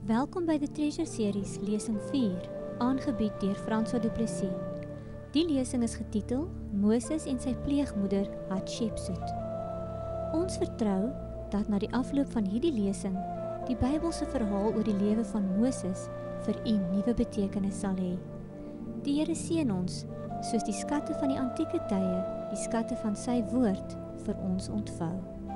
Welkom by die Treasure Series lesing 4, aangebied deur François Du Plessis. Die lesing is getitel Moses en sy pleegmoeder Hatshepsut. Ons vertrou dat na die afloop van hierdie lesing die Bybelse verhaal oor die lewe van Moses vir u nuwe betekenis sal hê. Die Here seën ons, soos die skatte van die antieke tye, die skatte van sy woord vir ons ontvou.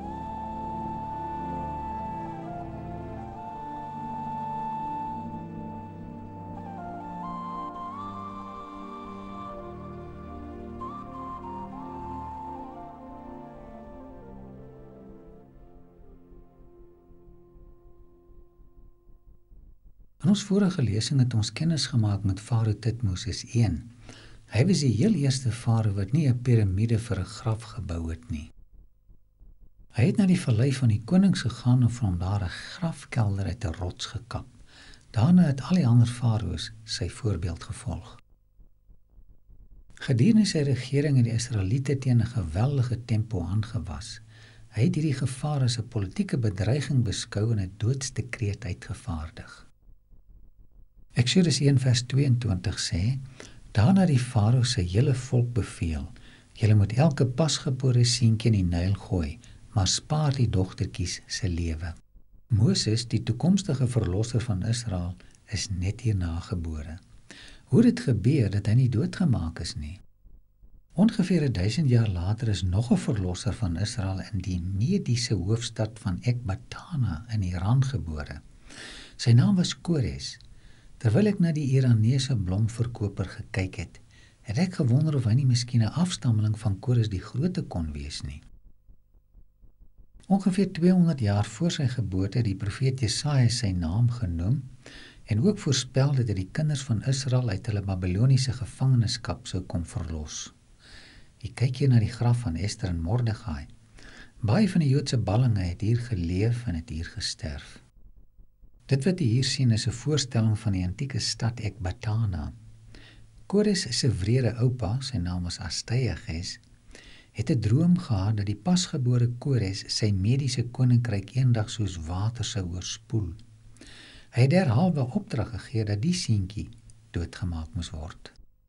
In ons vorige lesing het ons kennis gemaak met Farao Thutmose I. Hy was die heel eerste farao wat nie 'n piramide vir 'n graf gebou het nie. Hy het na die vallei van die konings gegaan en van hom daar 'n grafkelder uit 'n rots gekap. Daarna het al die ander farao's sy voorbeeld gevolg. Gedurende sy regering het die Israeliete teen 'n geweldige tempo aangewas. Hy het hierdie gevaar as 'n politieke bedreiging beskou en 'n doodsdekreet uitgevaardig. Eksodus 1 vers 22 sê, daarna die farao sy hele volk beveel, julle moet elke pasgebore seentjie in die Nyl gooi, maar spaar die dogtertjies se lewe. Moses, die toekomstige verlosser van Israel, is net hierna gebore. Hoe dit gebeur dat hy nie doodgemaak is nie? Ongeveer 1000 jaar later is nog 'n verlosser van Israel in die Mediese hoofstad van Ekbatana in Iran gebore. Sy naam was Kores. Terwyl ek na die Iranese blomverkoper gekyk het, het ek gewonder of hy nie miskien 'n afstammeling van Kores die Grote kon wees nie. Ongeveer 200 jaar voor sy geboorte het die profeet Jesaja sy naam genoem en ook voorspel dat hy die kinders van Israel uit hulle Babyloniese gevangenskap sou kom verlos. Ek kyk hier na die graf van Ester en Mordegai. Baie van die Joodse ballinge het hier geleef en het hier gesterf. Dit wat jy hier sien is 'n voorstelling van die antieke stad Ekbatana. Kores se wrede oupa, sy naam was Astyages, het 'n droom gehad dat die pasgebore Kores sy mediese koninkryk eendag soos water sou oorspoel. Hy het derhalwe opdrag gegee dat die seentjie doodgemaak moes word.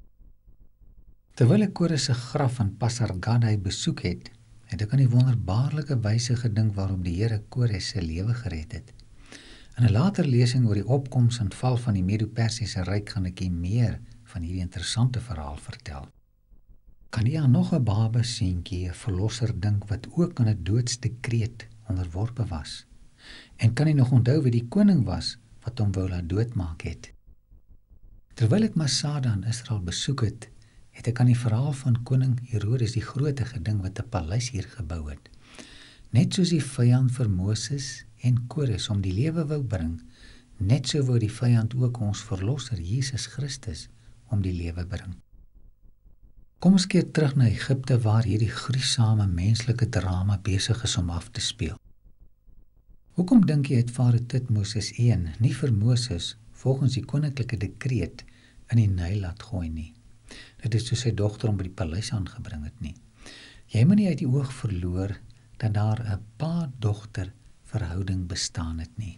Terwyl ek Kores se graf in Pasargadae besoek het, het ek aan die wonderbaarlike wyse gedink waarop die Here Kores se lewe gered het. In 'n later lesing oor die opkoms en val van die Medo-Persiese ryk gaan ek meer van hierdie interessante verhaal vertel. Kan jy aan nog 'n baba seentjie, 'n verlosser dink wat ook aan 'n doodsdekreet onderworpe was? En kan jy nog onthou wie die koning was wat hom wou laat doodmaak het? Terwyl ek Masada in Israel besoek het, het ek aan die verhaal van koning Herodes die Grote gedink wat 'n paleis hier gebou het. Net soos die vyand vir Moses en Kores om die lewe wou bring, net so wou die vyand ook ons verlosser Jesus Christus om die lewe bring. Kom ons keer terug na Egipte waar hierdie gruisame menslike drama besig is om af te speel. Hoekom dink jy het Farao Thutmose I nie vir Moses volgens die koninklike dekreet in die Nyl laat gooi nie? Dit is toe sy dogter hom by die paleis aangebring het nie. Jy moet nie uit die oog verloor dat daar 'n pa-dogter verhouding bestaan het nie.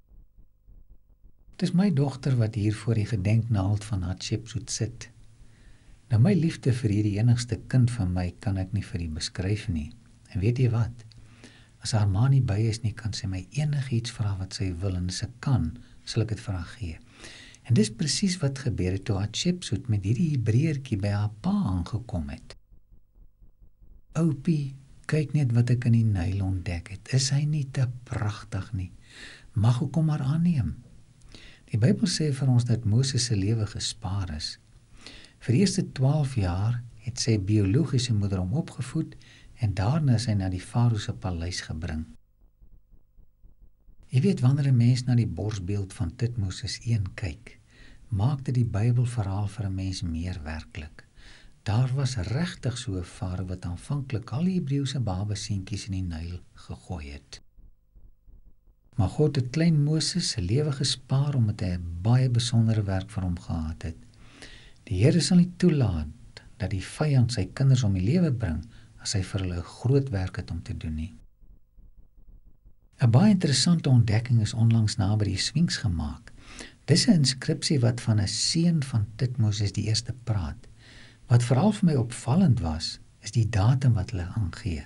Dit is my dogter wat hier voor die gedenknaald van Hatshepsut sit. Nou my liefde vir hierdie enigste kind van my kan ek nie vir u beskryf nie. En weet jy wat? As haar ma nie by is nie, kan sy my enigiets vra wat sy wil en as ek kan, sal ek dit vir haar gee. En dis presies wat gebeur het toe Hatshepsut met hierdie Hebreërtjie by haar pa aangekom het. Oupie, kyk net wat ek in die Nyl ontdek het. Is hy nie te pragtig nie? Mag ek hom maar aanneem? Die Bybel sê vir ons dat Moses se lewe gespaar is. Vir die eerste 12 jaar het sy biologiese moeder hom opgevoed en daarna is hy na die farao se paleis gebring. Jy weet, wanneer 'n mens na die borsbeeld van Thutmose I kyk, maak dit die Bybelverhaal vir 'n mens meer werklik. Daar was regtig so 'n farao wat aanvanklik al die Hebreëse babaseentjies in die Nyl gegooi het. Maar God het klein Moses se lewe gespaar omdat hy 'n baie besondere werk vir hom gehad het. Die Here sal nie toelaat dat die vyand sy kinders om die lewe bring as hy vir hulle 'n groot werk het om te doen nie. 'n baie interessante ontdekking is onlangs naby die Sphinx gemaak. Dis 'n inskripsie wat van 'n seun van Thutmose die eerste praat. Wat veral vir my opvallend was, is die datum wat hulle aangee,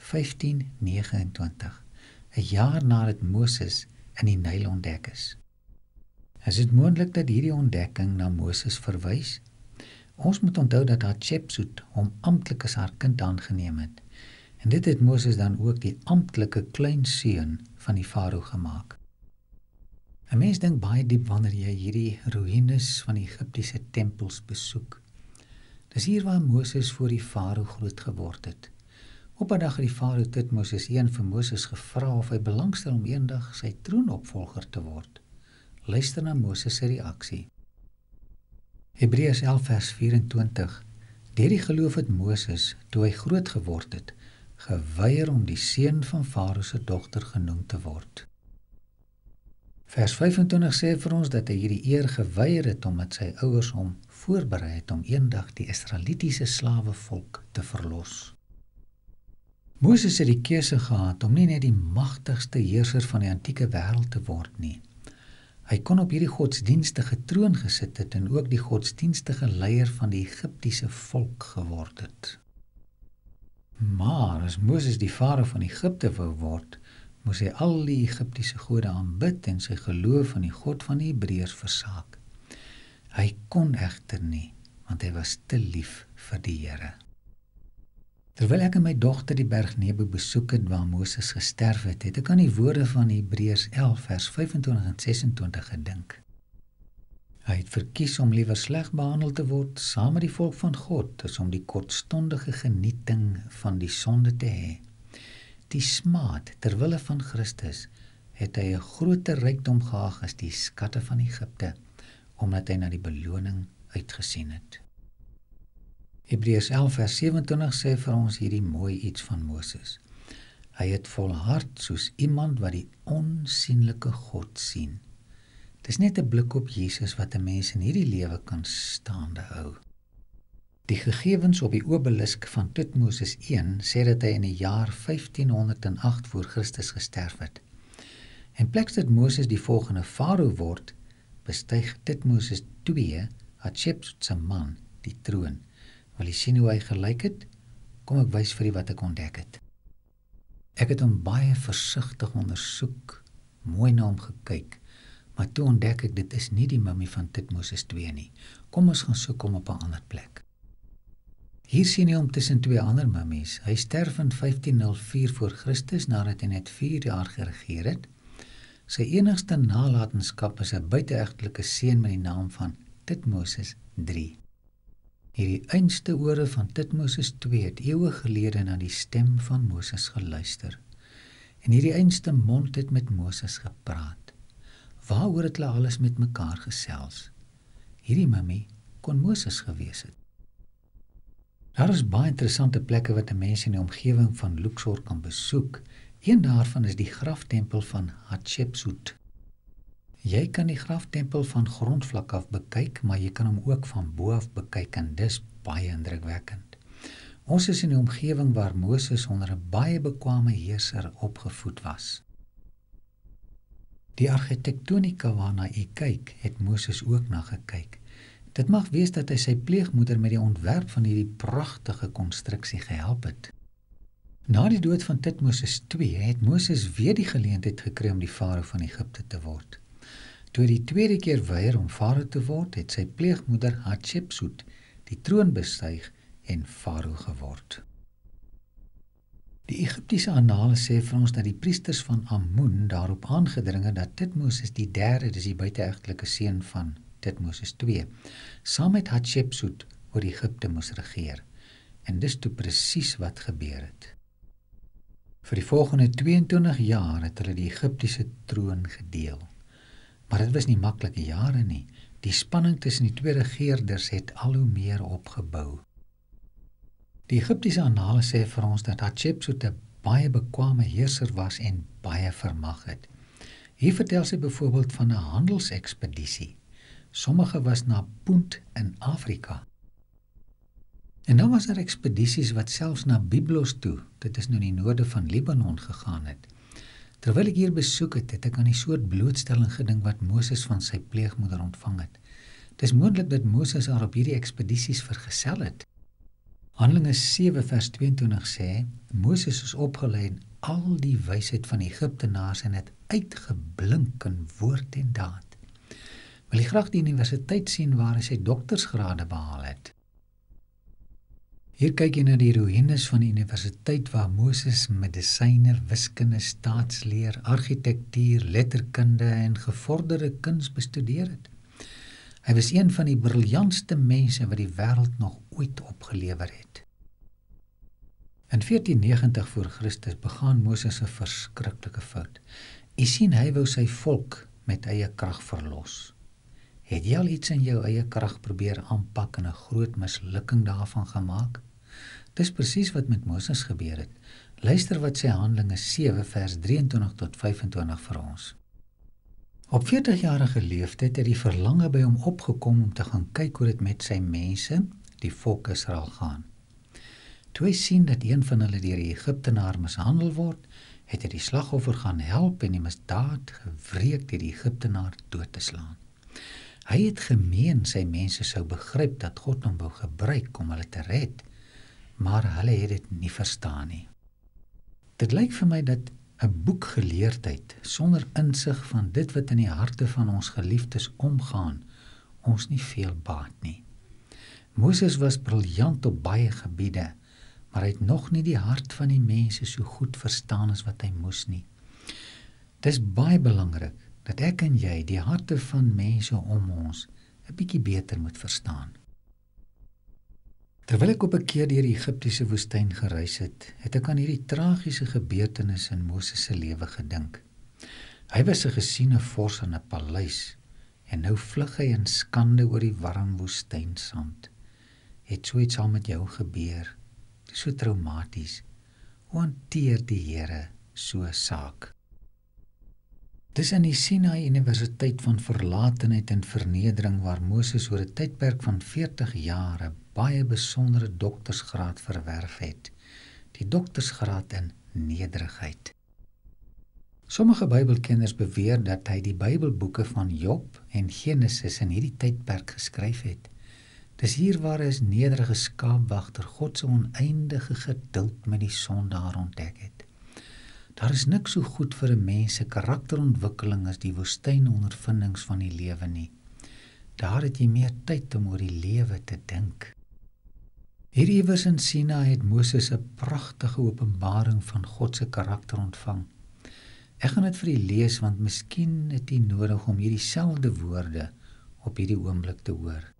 1529, 'n jaar nadat Moses in die Nyl ontdek is. Is dit moontlik dat hierdie ontdekking na Moses verwys? Ons moet onthou dat Hatshepsut hom amptelik as haar kind aangeneem het, en dit het Moses dan ook die amptelike kleinseun van die farao gemaak. 'n Mens dink baie diep wanneer jy hierdie ruïnes van die Egiptiese tempels besoek. Dis hier waar Moses voor die farao groot geword het. Op 'n dag het die farao Thutmose I vir Moses gevra of hy belangstel om eendag sy troonopvolger te word. Luister na Moses se reaksie. Hebreërs 11 vers 24. Deur die geloof het Moses, toe hy groot geword het, geweier om die seun van Farao se dogter genoem te word. Vers 25 sê vir ons dat hy hierdie eer geweier het omdat sy ouers hom voorberei het om eendag die Israelitiese slawevolk te verlos. Moses het die keuse gehad om nie net die magtigste heerser van die antieke wêreld te word nie. Hy kon op hierdie godsdienstige troon gesit het en ook die godsdienstige leier van die Egiptiese volk geword het. Maar as Moses die farao van Egipte wou word, moes hy al die Egiptiese gode aanbid en sy geloof in die God van die Hebreërs versaak. Hy kon egter nie, want hy was te lief vir die Here. Terwyl ek en my dogter die berg Nebo besoek het waar Moses gesterf het, het ek aan die woorde van Hebreërs 11 vers 25 en 26 gedink. Hy het verkies om liewer sleg behandel te word saam met die volk van God, as om die kortstondige genieting van die sonde te hê. Die smaad terwille van Christus het hy 'n groter rykdom geag as die skatte van Egipte, omdat hy na die beloning uitgesien het. Hebreërs 11 vers 27 sê vir ons hierdie mooi iets van Moses. Hy het volhard soos iemand wat die onsienlike God sien. Dis net 'n blik op Jesus wat 'n mens in hierdie lewe kan staande hou. Die gegevens op die obelisk van Thutmose I sê dat hy in die jaar 1508 voor Christus gesterf het. En plek dat Moses die volgende farao word, bestyg Thutmose II, Hatshepsut se man, die troon. Wil jy sien hoe hy gelyk het? Kom ek wys vir u wat ek ontdek het. Ek het hom baie versigtig ondersoek, mooi na hom gekyk, maar toe ontdek ek dit is nie die mummie van Thutmose II nie. Kom ons gaan soek hom op 'n ander plek. Hier sien jy hom tussen twee ander mummies. Hy sterf in 1504 voor Christus nadat hy net 4 jaar geregeer het. Sy enigste nalatenskap is 'n buiteegtelike seun met die naam van Thutmose III. Hierdie einste ore van Thutmose II het eeue gelede na die stem van Moses geluister. En hierdie einste mond het met Moses gepraat. Waaroor het hulle alles met mekaar gesels? Hierdie mummie kon Moses gewees het. Daar is baie interessante plekke wat 'n mens in die omgewing van Luxor kan besoek. Een daarvan is die graftempel van Hatshepsut. Jy kan die graftempel van grondvlak af bekyk, maar jy kan hom ook van bo af bekyk en dis baie indrukwekkend. Ons is in die omgewing waar Moses onder 'n baie bekwame heerser opgevoed was. Die argitektonika waarna u kyk, het Moses ook na gekyk. Dit mag wees dat hy sy pleegmoeder met die ontwerp van hierdie pragtige konstruksie gehelp het. Na die dood van Thutmose II het Moses weer die geleentheid gekry om die farao van Egipte te word. Toe hy die tweede keer weier om farao te word, het sy pleegmoeder Hatshepsut die troon bestyg en farao geword. Die Egiptiese annale sê vir ons dat die priesters van Amun daarop aangedring het dat Thutmose III, dis die buiteegtelike seun van Thutmose II, saam met Hatshepsut oor Egipte moes regeer. En dis toe presies wat gebeur het. Vir die volgende 22 jaar het hulle die Egiptiese troon gedeel. Maar dit was nie maklike jare nie. Die spanning tussen die twee regeerders het al hoe meer opgebou. Die Egiptiese annale sê vir ons dat Hatshepsut 'n baie bekwame heerser was en baie vermag het. Hier vertel sy byvoorbeeld van 'n handelsekspedisie. Sommige was na Punt in Afrika. En nou was daar ekspedisies wat selfs na Byblos toe, dit is nou in die noorde van Libanon gegaan het. Terwyl ek hier besoek het, het ek aan die soort blootstelling gedink wat Moses van sy pleegmoeder ontvang het. Het is moontlik dat Moses haar op hierdie ekspedisies vergesel het. Handelinge 7 vers 22 sê, Moses is opgelei in al die wysheid van Egiptenaars en het uitgeblink in woord en daad. Wil jy graag die universiteit sien waar hy sy doktersgrade behaal het? Hier kyk jy na die ruïnes van die universiteit waar Moses medisyne, wiskunde, staatsleer, argitektuur, letterkunde en gevorderde kuns bestudeer het. Hy was een van die briljantste mense wat die wêreld nog ooit opgelewer het. In 1490 voor Christus begaan Moses 'n verskriklike fout. U sien, hy wou sy volk met eie krag verlos. Het jy al iets in jou eie krag probeer aanpak en 'n groot mislukking daarvan gemaak? Dis presies wat met Moses gebeur het. Luister wat sê Handelinge 7 vers 23 tot 25 vir ons. Op 40-jarige leeftyd het die verlange by hom opgekom om te gaan kyk hoe dit met sy mense, die volk Israel, gaan. Toe hy sien dat een van hulle deur die Egiptenaar mishandel word, het hy die slagoffer gaan help en die misdaad gewreek deur die Egiptenaar dood te slaan. Hy het gemeen sy mense sou begryp dat God hom wou gebruik om hulle te red, maar hulle het dit nie verstaan nie. Dit lyk vir my dat 'n boekgeleerdheid sonder insig van dit wat in die harte van ons geliefdes omgaan, ons nie veel baat nie. Moses was briljant op baie gebiede, maar hy het nog nie die hart van die mense so goed verstaan as wat hy moes nie. Dis baie belangrik dat ek en jy die harte van mense om ons 'n bietjie beter moet verstaan. Terwyl ek op 'n keer deur die Egiptiese woestyn gereis het, het ek aan hierdie tragiese gebeurtenis in Moses se lewe gedink. Hy was 'n gesiene vors in 'n paleis en nou vlug hy in skande oor die warm woestynsand. Het so iets al met jou gebeur? Dit is so traumaties. Hoe hanteer die Here so 'n saak? Dis in die Sinai Universiteit van verlatenheid en vernedering waar Moses oor 'n tydperk van 40 jaar 'n baie besondere doktersgraad verwerf het. Die doktersgraad in nederigheid. Sommige Bybelkenners beweer dat hy die Bybelboeke van Job en Genesis in hierdie tydperk geskryf het. Dis hier waar hy as nederige skaapwagter God se oneindige geduld met die sondaar ontdek het. Daar is niks so goed vir 'n mens se karakterontwikkeling as die woestynondervindings van die lewe nie. Daar het jy meer tyd om oor die lewe te dink. Hier iewers in Sinai het Moses 'n pragtige openbaring van God se karakter ontvang. Ek gaan dit vir u lees want miskien het u nodig om hierdie selfde woorde op hierdie oomblik te hoor.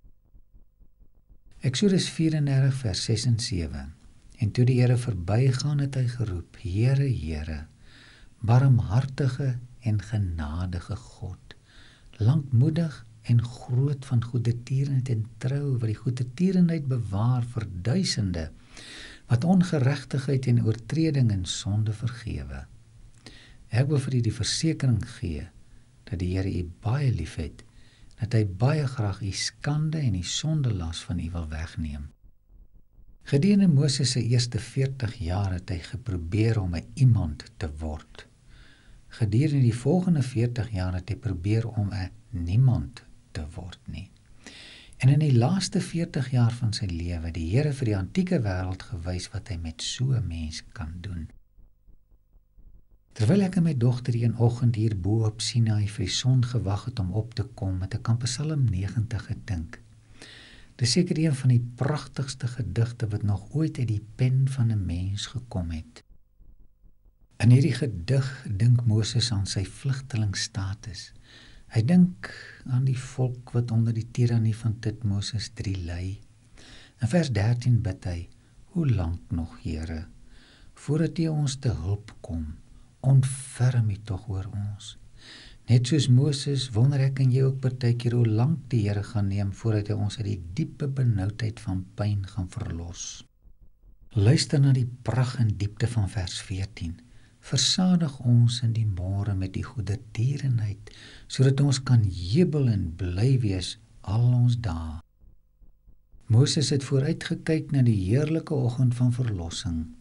Eksodus 34 vers 6 en 7. En toe die Here verbygaan het hy geroep, Here, Here, barmhartige en genadige God, lankmoedig en groot van goedertierenheid en trou, wat die goedertierenheid bewaar vir duisende, wat ongeregtigheid en oortreding en sonde vergewe. Ek wil vir u die versekering gee, dat die Here u baie lief het, dat hy baie graag u skande en die sondelas van u wil wegneem. Gedurende Moses se eerste 40 jaar het hy geprobeer om 'n iemand te word. Gedurende die volgende 40 jaar het hy probeer om 'n niemand te word nie. En in die laaste 40 jaar van sy lewe die Here vir die antieke wêreld gewys wat hy met so 'n mens kan doen. Terwyl ek en my dogter een oggend hier bo op Sinai vir die son gewag het om op te kom, het ek aan Psalm 90 gedink. Dit is seker een van die pragtigste gedigte wat nog ooit uit die pen van 'n mens gekom het. In hierdie gedig dink Moses aan sy vlugtelingstatus. Hy dink aan die volk wat onder die tirannie van Tutmosis III ly. In vers 13 bid hy, hoe lank nog, Here, voordat U ons te hulp kom, ontferm U tog oor ons. Net soos Moses wonder ek en jy ook partykeer hoe lank die Here gaan neem voordat hy ons uit die diepe benoudheid van pyn gaan verlos. Luister na die pragt en diepte van vers 14. Versadig ons in die môre met die goedertierenheid, sodat ons kan jubel en bly wees al ons dae. Moses het vooruitgekyk na die heerlike oggend van verlossing,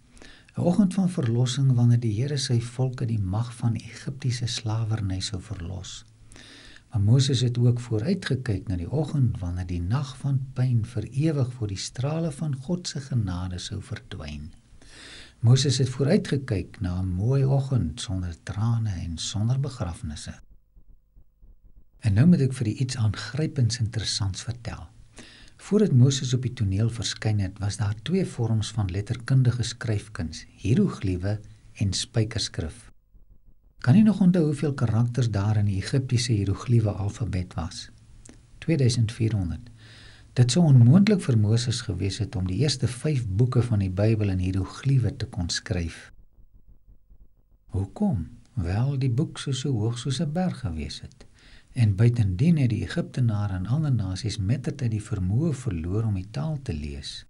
'n oggend van verlossing wanneer die Here sy volk uit die mag van Egiptiese slawerny sou verlos. Maar Moses het ook vooruitgekyk na die oggend wanneer die nag van pyn vir ewig voor die strale van God se genade sou verdwyn. Moses het vooruitgekyk na 'n mooi oggend sonder trane en sonder begrafnisse. En nou moet ek vir u iets aangrypends interessants vertel. Voordat Moses op die toneel verskyn het, was daar 2 vorms van letterkundige skryfkuns, hierogliewe en spykerskrif. Kan u nog onthou hoeveel karakters daar in die Egiptiese hierogliewe alfabet was? 2400. Dit sou onmoontlik vir Moses gewees het om die eerste 5 boeke van die Bybel in hierogliewe te kon skryf. Hoekom? Wel, die boek sou so hoog soos 'n berg gewees het. En buitendien het die Egiptenare en ander nasies mettertyd die vermoë verloor om die taal te lees.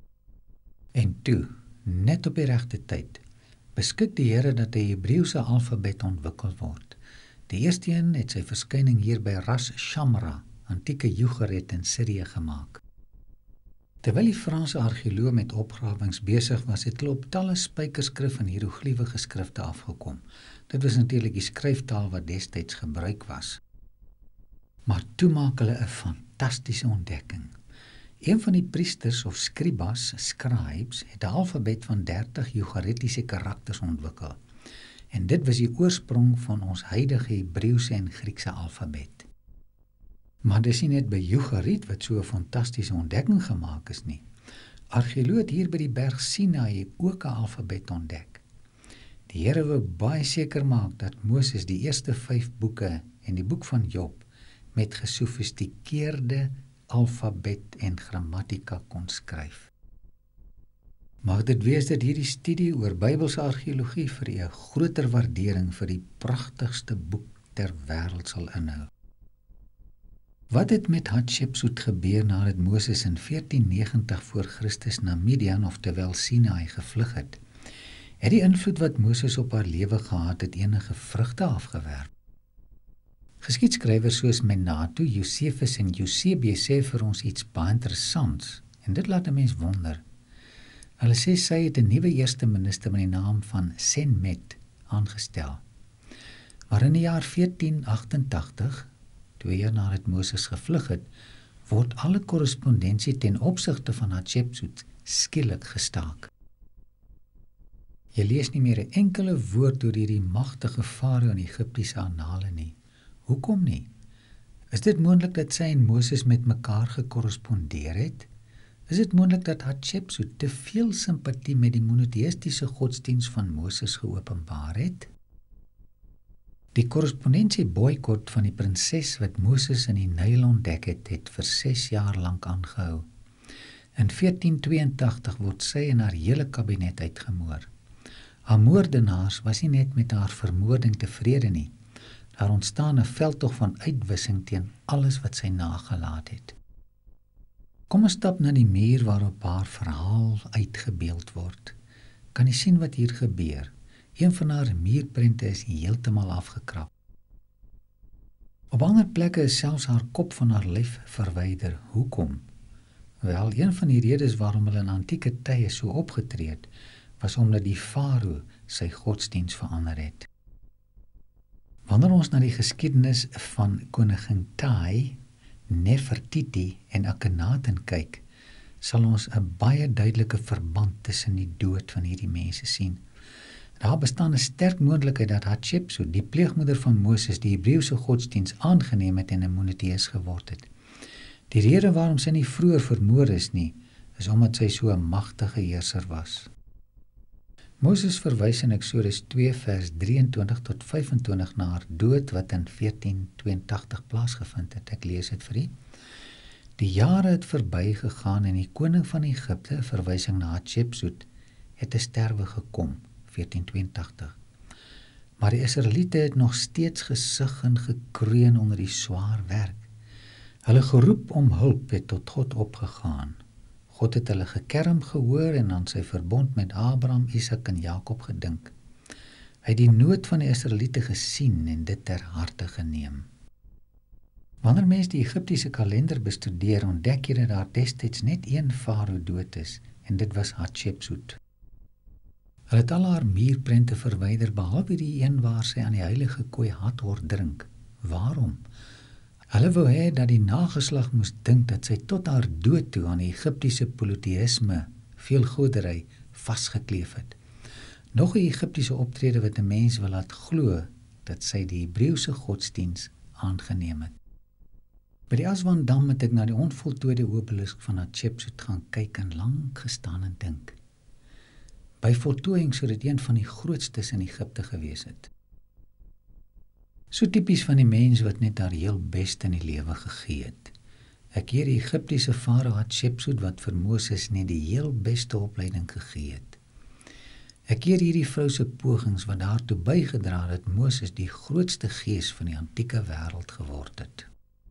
En toe, net op die regte tyd, beskik die Here dat die Hebreëse alfabet ontwikkel word. Die eerste een het sy verskyning hier by Ras Shamra, antieke Ugarit in Sirië gemaak. Terwyl die Franse argeoloog met opgrawings besig was, het hulle op talle spykerskrif en hierogliewe geskrifte afgekom. Dit was natuurlik die skryftaal wat destyds gebruik was. Maar toe maak hulle 'n fantastiese ontdekking. Een van die priesters of scribas, scribes, het 'n alfabet van 30 ugaritiese karakters ontwikkel. En dit was die oorsprong van ons huidige Hebreëse en Griekse alfabet. Maar dis nie net by Ugarit wat so 'n fantastiese ontdekking gemaak is nie. Argeoloog het hier by die berg Sinai ook 'n alfabet ontdek. Die Here wou baie seker maak dat Moses die eerste 5 boeke en die boek van Job met gesofistikeerde alfabet en grammatika kon skryf. Mag dit wees dat hierdie studie oor Bybelse argeologie vir u 'n groter waardering vir die pragtigste boek ter wêreld sal inhou. Wat het met Hatshepsut gebeur nadat Moses in 1490 voor Christus na Midian, oftewel Sinai, gevlug het? Het die invloed wat Moses op haar lewe gehad het enige vrugte afgewerp? Geskiedskrywers soos Menato, Josephus en Eusebius sê vir ons iets baie interessants, en dit laat 'n mens wonder. Hulle sê sy het 'n nuwe eerste minister met die naam van Senmet aangestel. Maar in die jaar 1488, 2 jaar nadat Moses gevlug het, word alle korrespondensie ten opsigte van Hatshepsut skielik gestaak. Jy lees nie meer 'n enkele woord oor hierdie magtige farao in Egiptiese annale nie. Hoekom nie? Is dit moontlik dat sy en Moses met mekaar gekorrespondeer het? Is dit moontlik dat Hatshepsut te veel simpatie met die monoteïstiese godsdiens van Moses geopenbaar het? Die korrespondensie boikot van die prinses wat Moses in die Nyl ontdek het vir 6 jaar lank aangehou. In 1482 word sy en haar hele kabinet uitgemoor. Haar moordenaars was nie net met haar vermoording tevrede nie. Daar ontstaan 'n veldtog van uitwissing teen alles wat sy nagelaat het. Kom ons stap na die muur waarop haar verhaal uitgebeeld word. Kan jy sien wat hier gebeur? Een van haar muurprente is heeltemal afgekrap. Op ander plekke is selfs haar kop van haar lyf verwyder. Hoekom? Wel, een van die redes waarom hulle in antieke tye so opgetree het, was omdat die farao sy godsdiens verander het. Wanneer ons na die geskiedenis van koningin Tai, Nefertiti en Akhenaten kyk, sal ons 'n baie duidelike verband tussen die dood van hierdie mense sien. Daar bestaan 'n sterk moontlikheid dat Hatshepsut, die pleegmoeder van Moses, die Hebreëse godsdiens aangeneem het en 'n monoteïs geword het. Die rede waarom sy nie vroeër vermoor is nie, is omdat sy so 'n magtige heerser was. Moses verwys in Eksodus 2 vers 23 tot 25 na haar dood wat in 1482 plaasgevind het. Ek lees dit vir u. Die jare het verby gegaan en die koning van Egipte, verwysing na Hatshepsut, het te sterwe gekom, 1482. Maar die Israeliete het nog steeds gesug en gekreun onder die swaar werk. Hulle geroep om hulp het tot God opgegaan. God het hulle gekerm gehoor en aan sy verbond met Abraham, Isak en Jakob gedink. Hy het die nood van die Israeliete gesien en dit ter harte geneem. Wanneer mens die Egiptiese kalender bestudeer, ontdek jy dat daar destyds net een farao dood is, en dit was Hatshepsut. Hulle het al haar muurprente verwyder, behalwe die een waar sy aan die heilige kooi Hathor drink. Waarom? Hulle wou hê dat die nageslag moes dink dat sy tot haar dood toe aan die Egiptiese polytheïsme, veelgodery, vasgekleef het. Nog 'n Egiptiese optrede wat 'n mens wil laat glo dat sy die Hebreëse godsdiens aangeneem het. By die Aswan-dam het ek na die onvoltooide obelisk van Hatshepsut gaan kyk en lank gestaan en dink. By voltooiing sou dit een van die grootstes in Egipte gewees het. So tipies van die mens wat net haar heel beste in die lewe gegee het. Ek keer die Egiptiese farao Hatshepsut wat vir Moses net die heel beste opleiding gegee het. Ek keer hierdie vrou se pogings wat daartoe bygedra het dat Moses die grootste gees van die antieke wêreld geword het.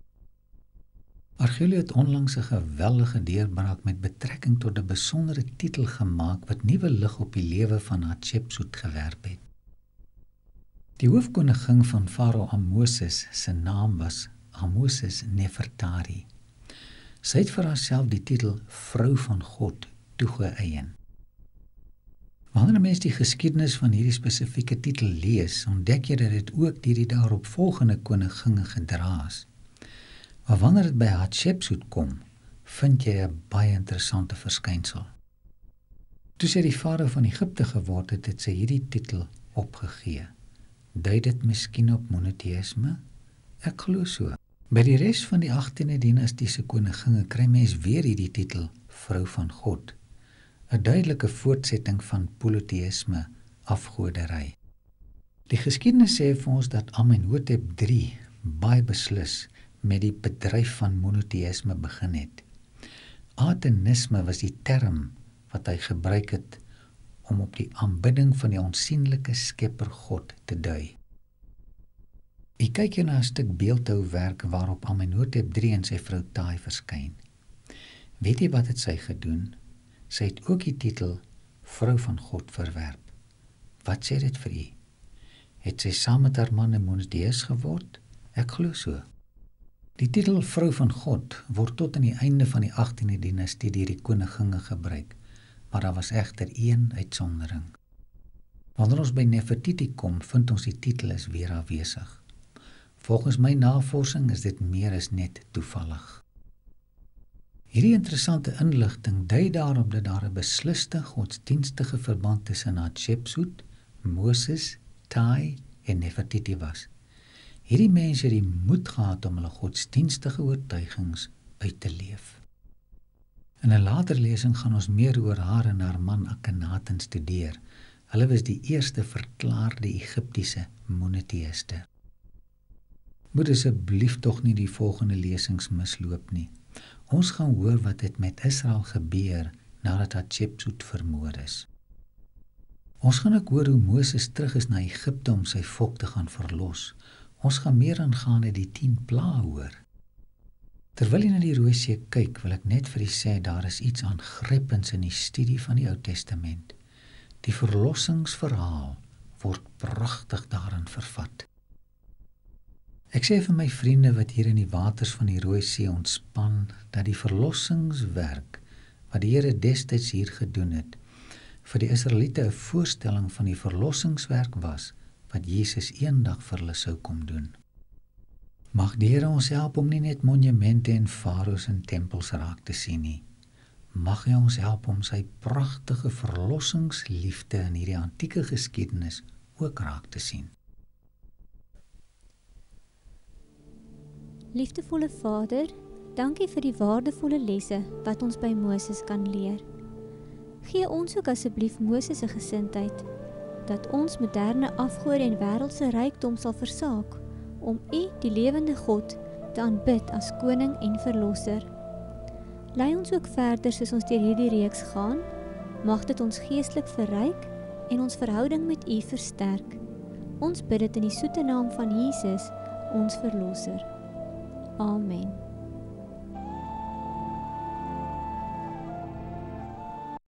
Argeolo het onlangs 'n geweldige deurbraak met betrekking tot 'n besondere titel gemaak wat nuwe lig op die lewe van Hatshepsut gewerp het. Die hoofkoningin van farao Ahmoses se naam was Ahmoses Nefertari. Sy het vir haarself die titel Vrou van God toegeëien. Wanneer 'n mens die geskiedenis van hierdie spesifieke titel lees, ontdek jy dat dit ook deur die daaropvolgende koninginne gedra is. Maar wanneer dit by Hatshepsut kom, vind jy 'n baie interessante verskynsel. Toe sy die farao van Egipte geword het, het sy hierdie titel opgegee. Dui dit miskien op monoteïsme? Ek glo so. By die res van die 18de dinastiese koninginne kry mens weer hierdie titel, Vrou van God. 'n duidelike voortsetting van polyteïsme, afgodery. Die geskiedenis sê vir ons dat Amenhotep III baie beslis met die bedryf van monoteïsme begin het. Atenisme was die term wat hy gebruik het om op die aanbidding van die onsigbare skepper God te dui. Ek kyk hier na 'n stuk beeldhouwerk waarop Amenhotep III en sy vrou Taai verskyn. Weet jy wat het sy gedoen? Sy het ook die titel Vrou van God verwerp. Wat sê dit vir u? Het sy saam met haar man 'n monoteïs geword? Ek glo so. Die titel Vrou van God word tot aan die einde van die 18de dinastie deur die koninginne gebruik, maar daar was egter een uitsondering. Wanneer ons by Nefertiti kom, vind ons die titel is weer afwesig. Volgens my navorsing is dit meer as net toevallig. Hierdie interessante inligting dui daarop dat daar 'n besliste godsdienstige verband tussen Hatshepsut, Moses, Taai en Nefertiti was. Hierdie mense het die moed gehad om hulle godsdienstige oortuigings uit te leef. In 'n later lesing gaan ons meer oor haar en haar man Akhenaten studeer. Hulle was die eerste verklaarde Egiptiese monoteïste. Moet asseblief tog nie die volgende lesings misloop nie. Ons gaan hoor wat het met Israel gebeur nadat Hatshepsut vermoor is. Ons gaan ook hoor hoe Moses terug is na Egipte om sy volk te gaan verlos. Ons gaan meer aangaande die 10 plaae hoor. Terwyl jy na die Rooi See kyk, wil ek net vir u sê daar is iets aangrypends in die studie van die Ou Testament. Die verlossingsverhaal word pragtig daarin vervat. Ek sê vir my vriende wat hier in die waters van die Rooi See ontspan, dat die verlossingswerk wat die Here destyds hier gedoen het, vir die Israeliete 'n voorstelling van die verlossingswerk was, wat Jesus eendag vir hulle sou kom doen. Mag die Here ons help om nie net monumente en farao's en tempels raak te sien nie. Mag hy ons help om sy pragtige verlossingsliefde in hierdie antieke geskiedenis ook raak te sien. Liefdevolle Vader, dankie vir die waardevolle lesse wat ons by Moses kan leer. Gee ons ook asseblief Moses se gesindheid, dat ons moderne afgode en wêreldse rykdom sal versaak, om U, die lewende God, te aanbid as koning en verlosser. Lei ons ook verder soos ons deur hierdie reeks gaan, mag dit ons geestelik verryk en ons verhouding met U versterk. Ons bid dit in die soete naam van Jesus, ons verlosser. Amen.